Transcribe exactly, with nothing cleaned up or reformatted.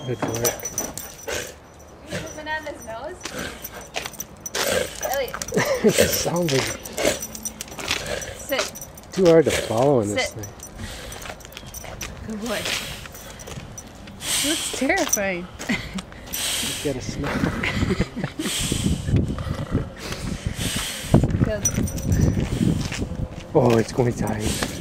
Good work. You moving on his nose? Elliot. It sounds like Sit. too hard to follow in this Sit. thing. Good boy. Looks terrifying. You gotta smell. Good. Oh, it's going to die.